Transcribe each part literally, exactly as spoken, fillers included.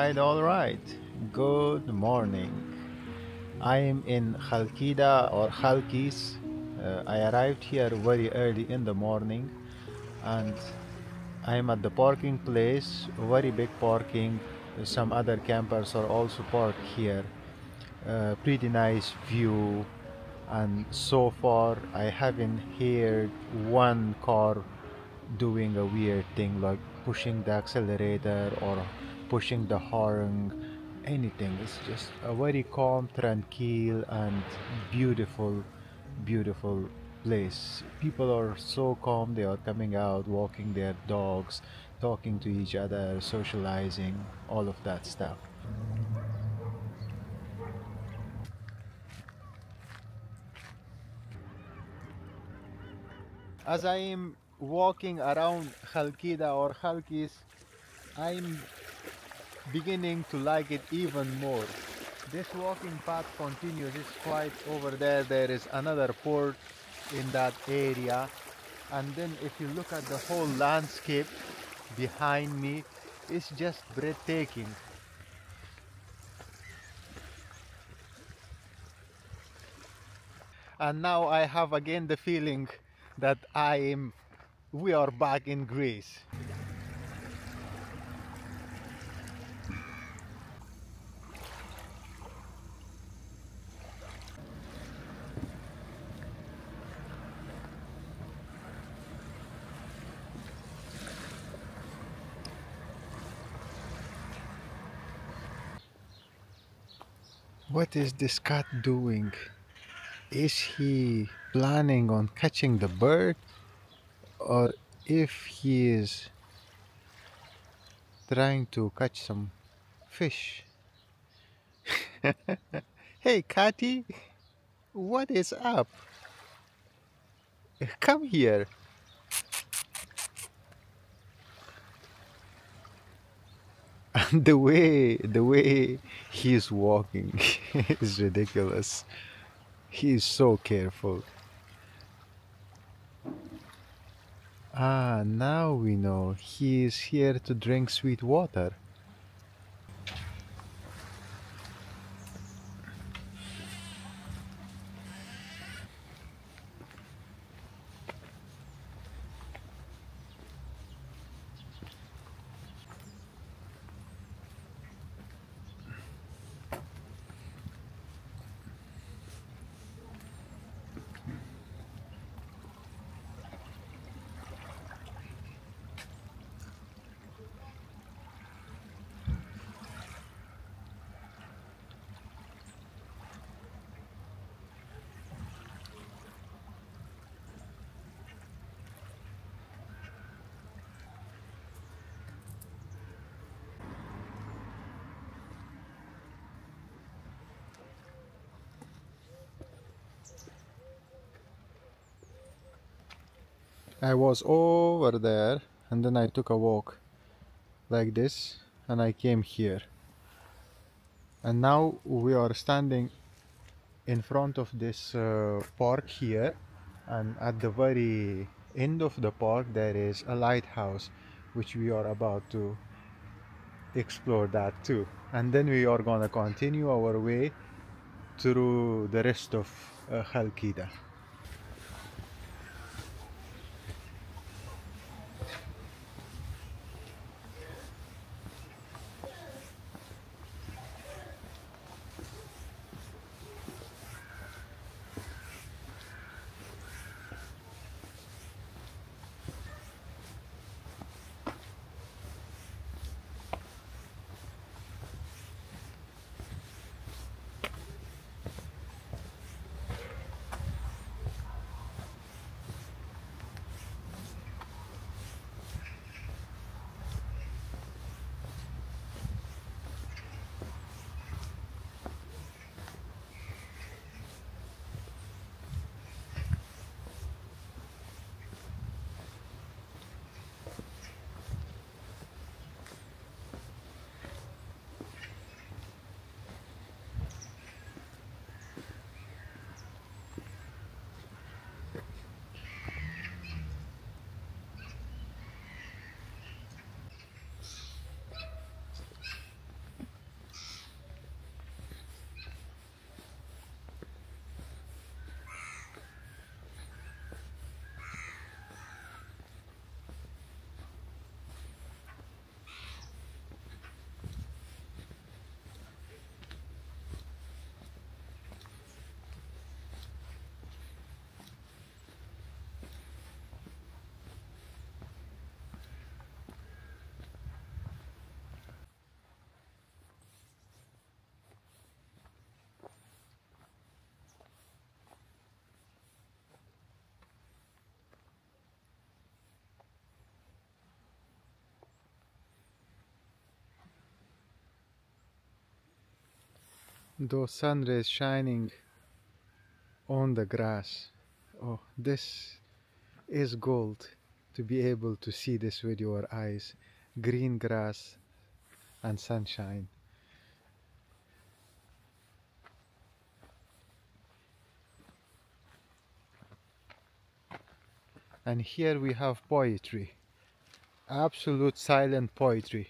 right, all right. Good morning. I am in Halkida or Chalcis. Uh, I arrived here very early in the morning and I am at the parking place, very big parking. Some other campers are also parked here. Uh, pretty nice view, and so far I haven't heard one car doing a weird thing like pushing the accelerator or pushing the horn, anything. It's just a very calm, tranquil, and beautiful, beautiful place. People are so calm, they are coming out, walking their dogs, talking to each other, socializing, all of that stuff. As I am walking around Halkida or Halkis, I'm beginning to like it even more. This walking path continues. It's quite over there. There is another port in that area. And then if you look at the whole landscape behind me, it's just breathtaking. And now I have again the feeling that I am, we are back in Greece. What is this cat doing? Is he planning on catching the bird? Or if he is trying to catch some fish? Hey, Catty, what is up? Come here. And the way the way he's walking is ridiculous. He's so careful. Ah, now we know he is here to drink sweet water. I was over there and then I took a walk like this and I came here. And now we are standing in front of this uh, park here, and at the very end of the park there is a lighthouse which we are about to explore that too. And then we are gonna continue our way through the rest of uh, Halkida. Those sun rays shining on the grass. Oh, this is gold to be able to see this with your eyes. Green grass and sunshine. And here we have poetry. Absolute silent poetry.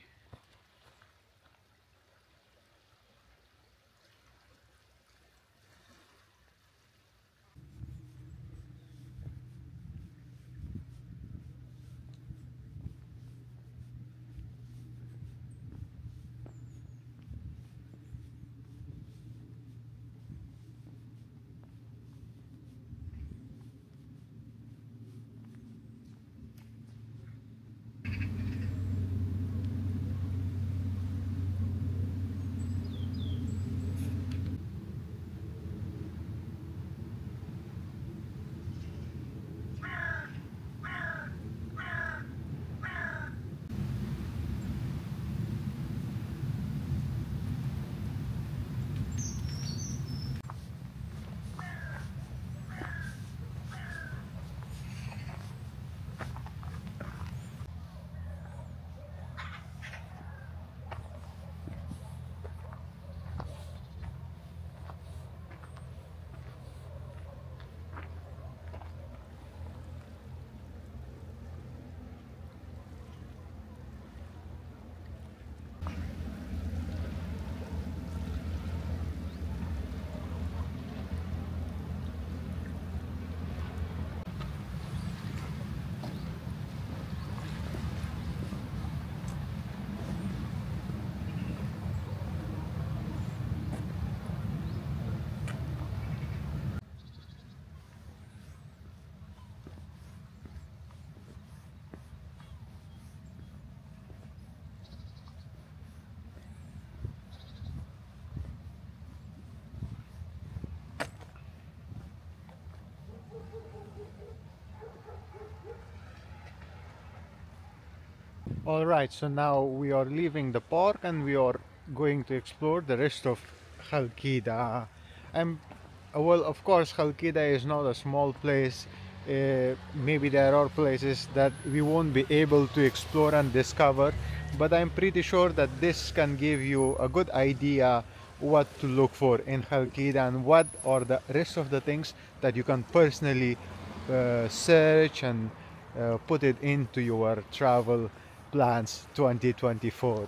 Alright, so now we are leaving the park and we are going to explore the rest of Halkida. And uh, well, of course, Halkida is not a small place. Uh, maybe there are places that we won't be able to explore and discover, but I'm pretty sure that this can give you a good idea what to look for in Halkida and what are the rest of the things that you can personally uh, search and uh, put it into your travel plans twenty twenty-four.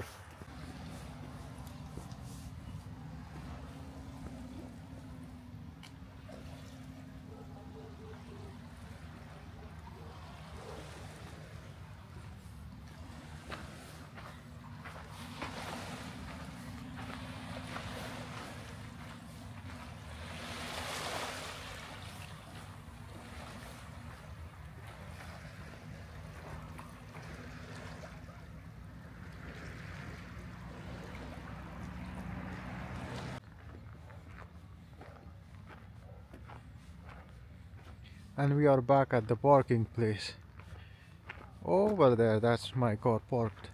And we are back at the parking place. Over there, that's my car parked.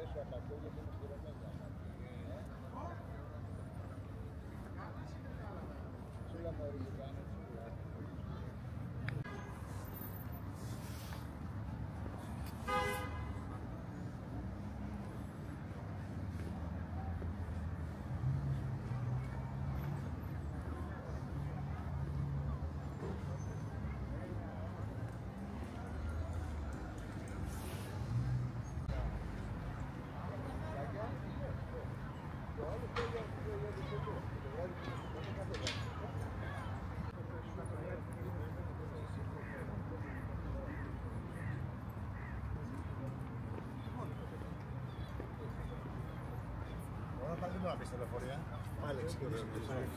Θα δούμε να πεις τηλεφορία. Άλεξ, και δεν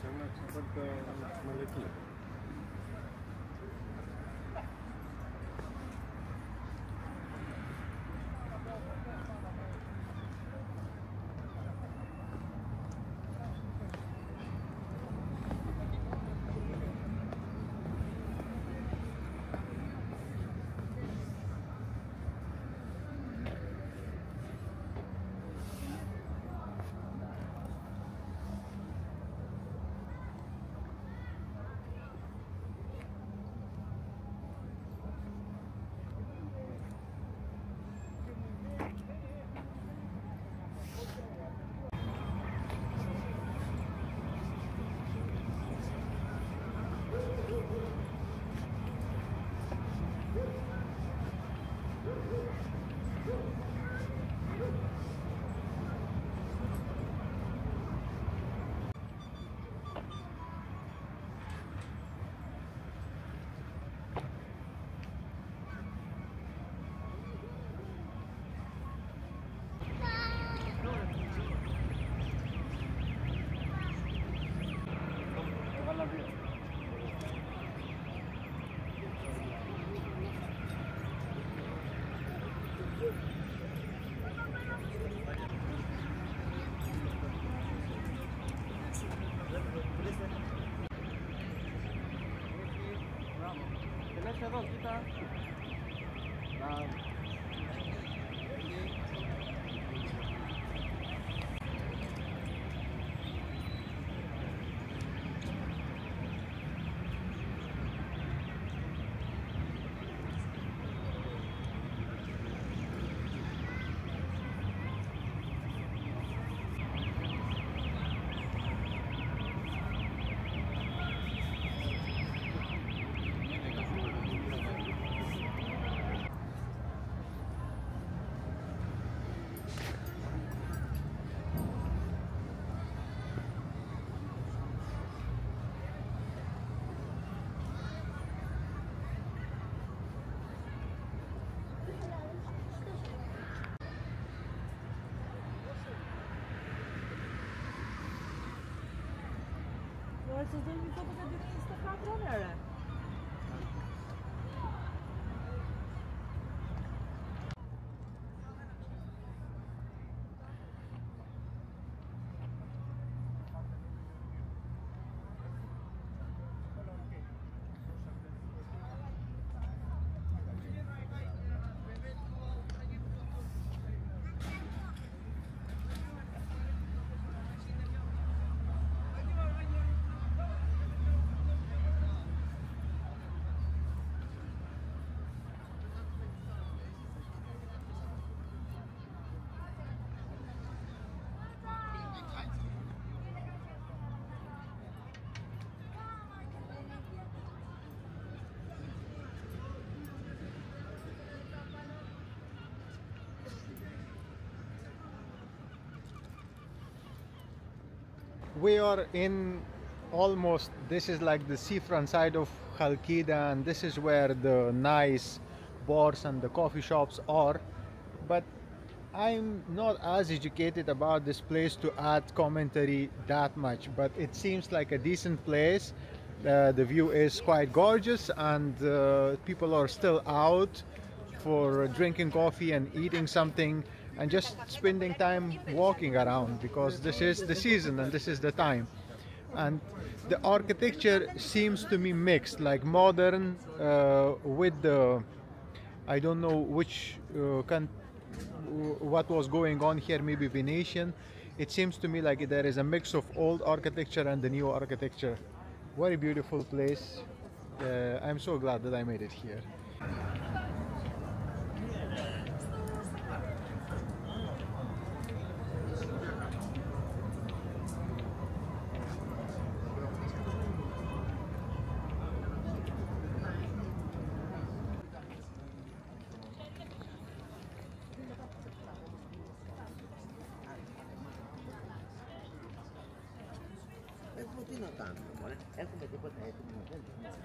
είναι. Εδώ, κοίτα. Vocês não me contam que a gente está quatro horas. We are in almost, this is like the seafront side of Halkida, and this is where the nice bars and the coffee shops are, but I'm not as educated about this place to add commentary that much, but it seems like a decent place. Uh, the view is quite gorgeous, and uh, people are still out for drinking coffee and eating something and just spending time walking around, because this is the season and this is the time. And the architecture seems to me mixed, like modern uh, with the, I don't know which uh, can, what was going on here, maybe Venetian. It seems to me like there is a mix of old architecture and the new architecture. Very beautiful place. Uh, I'm so glad that I made it here. Έχουμε τι να κάνουμε, μωρέ. Έχουμε τίποτα έτοιμο. Δεν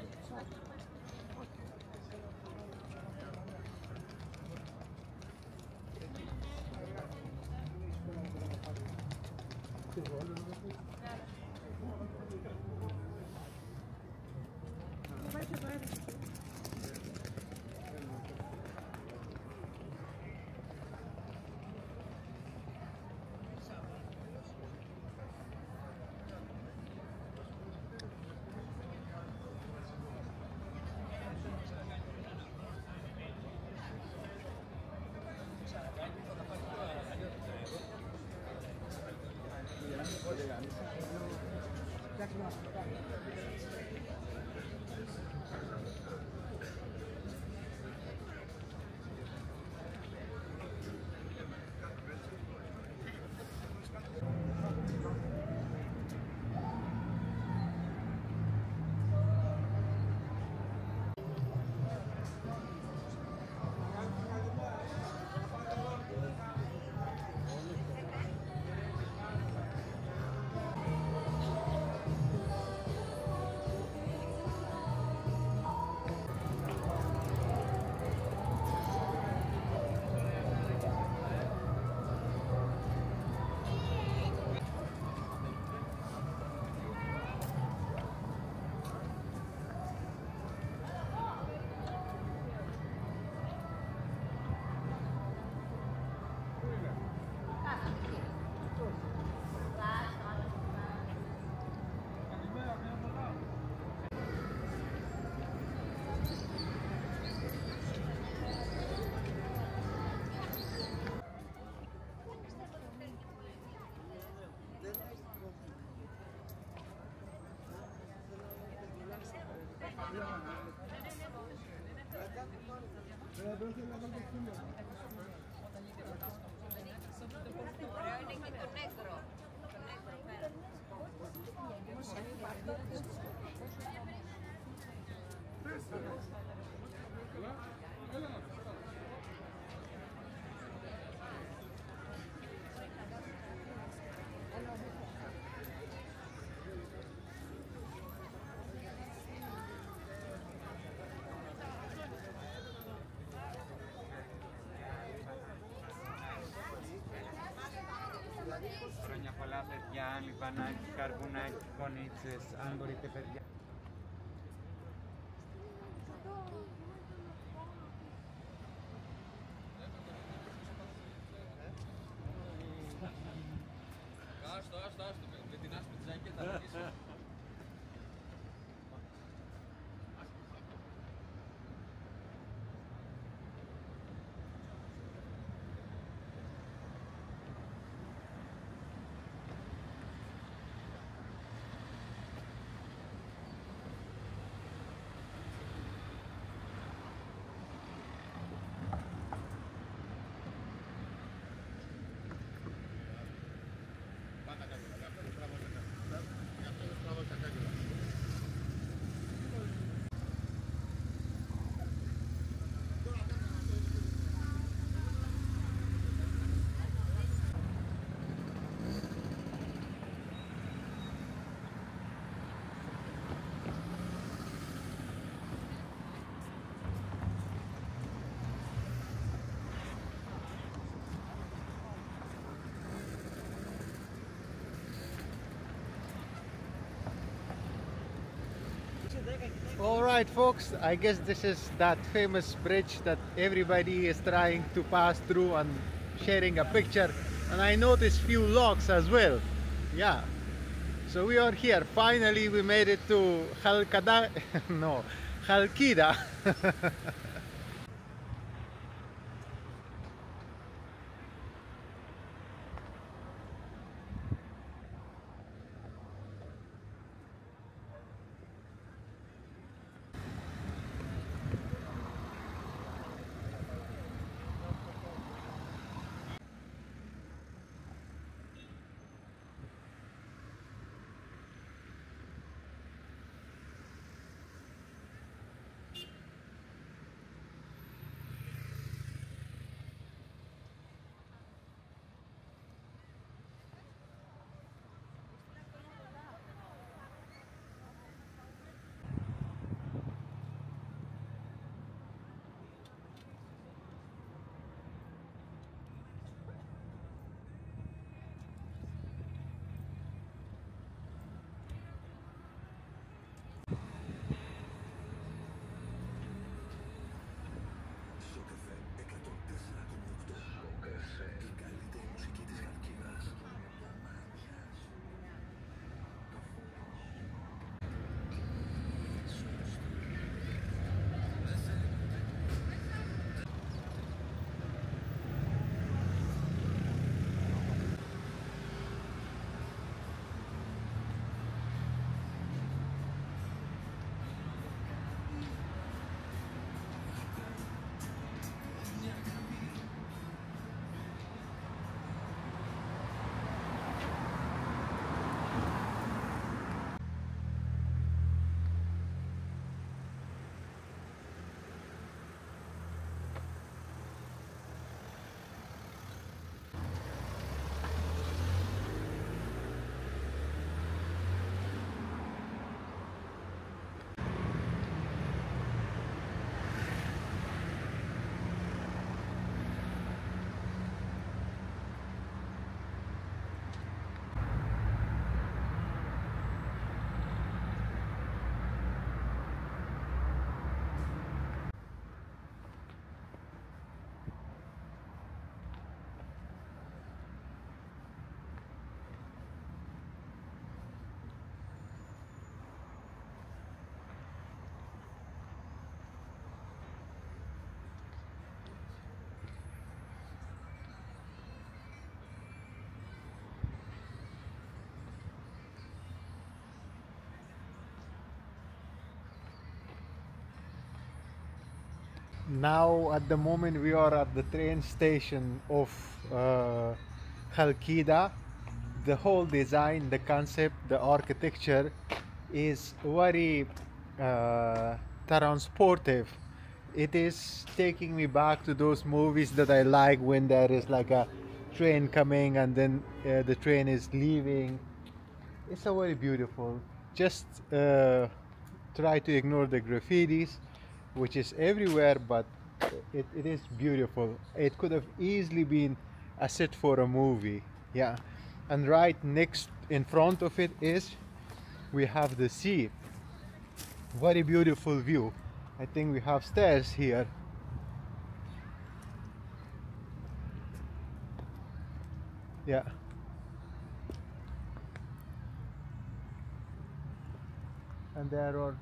Χρόνια πολλά, παιδιά, λιβανάκι, καρβουνάκι, κονίτσες, αν μπορείτε, παιδιά. Άστο, άστο, άστο, με την άσπρη τζακέτα. Alright folks, I guess this is that famous bridge that everybody is trying to pass through and sharing a picture, and I noticed few logs as well. Yeah, so we are here. Finally we made it to Halkida, no, Halkida. Now at the moment we are at the train station of uh, Halkida. The whole design, the concept, the architecture is very uh, transportive. It is taking me back to those movies that I like, when there is like a train coming and then uh, the train is leaving. It's a very beautiful. Just uh, try to ignore the graffitis, which is everywhere, but it, it is beautiful. It could have easily been a set for a movie. Yeah. And right next in front of it is we have the sea. Very beautiful view. I think we have stairs here. Yeah. And there are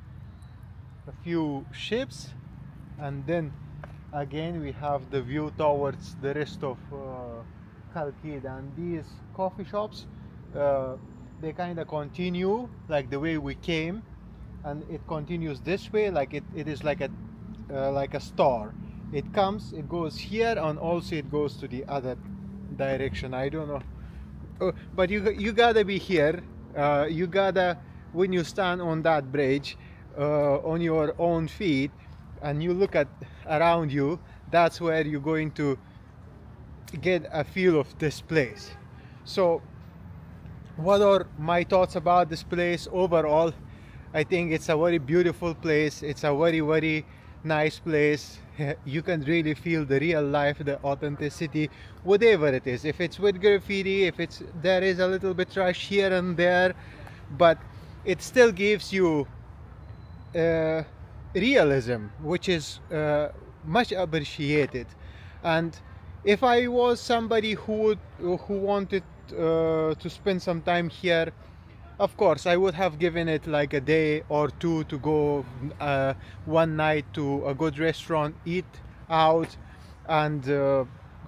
a few ships, and then again we have the view towards the rest of uh, Halkida. And these coffee shops, uh, they kind of continue like the way we came, and it continues this way, like it, it is like a uh, like a star. It comes, it goes here, and also it goes to the other direction. I don't know, uh, but you you gotta be here. Uh, you gotta, when you stand on that bridge uh, on your own feet and you look at around you, that's where you're going to get a feel of this place. So what are my thoughts about this place overall? I think it's a very beautiful place. It's a very very nice place. You can really feel the real life, the authenticity, whatever it is. If it's with graffiti, if it's there is a little bit trash here and there, but it still gives you uh, realism, which is uh, much appreciated. And if I was somebody who would, who wanted uh, to spend some time here, of course I would have given it like a day or two to go uh, one night to a good restaurant, eat out, and uh,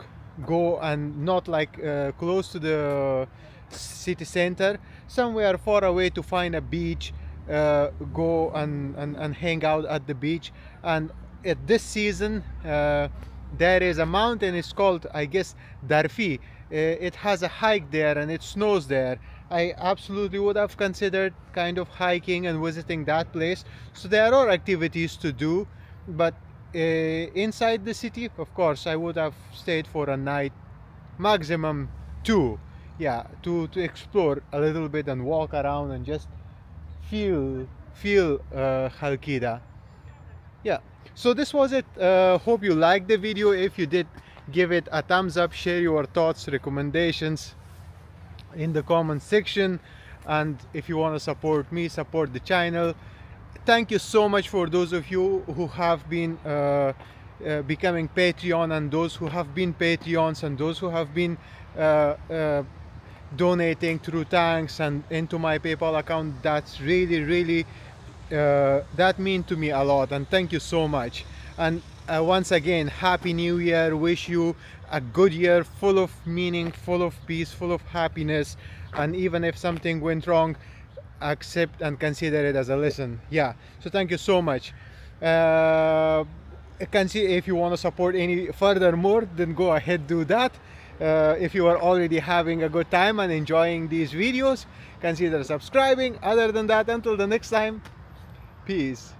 go, and not like uh, close to the city center, somewhere far away, to find a beach, uh, go and, and, and hang out at the beach. And at this season uh, there is a mountain, it's called, I guess, Darfi. Uh, it has a hike there and it snows there. I absolutely would have considered kind of hiking and visiting that place. So there are activities to do, but uh, inside the city, of course, I would have stayed for a night, maximum two. Yeah, to, to explore a little bit and walk around and just feel feel uh, Halkida. Yeah, so this was it. Uh, hope you liked the video. If you did, give it a thumbs up, share your thoughts, recommendations in the comment section, and if you want to support me, support the channel. Thank you so much for those of you who have been uh, uh, becoming Patreon, and those who have been Patreons, and those who have been uh, uh, donating through thanks and into my PayPal account. That's really really uh, that means to me a lot, and thank you so much. And uh, once again, happy new year. Wish you a good year, full of meaning, full of peace, full of happiness. And even if something went wrong, accept and consider it as a lesson. Yeah, so thank you so much. uh, can see if you want to support any furthermore, then go ahead, do that. Uh, if you are already having a good time and enjoying these videos, consider subscribing. Other than that, until the next time, peace.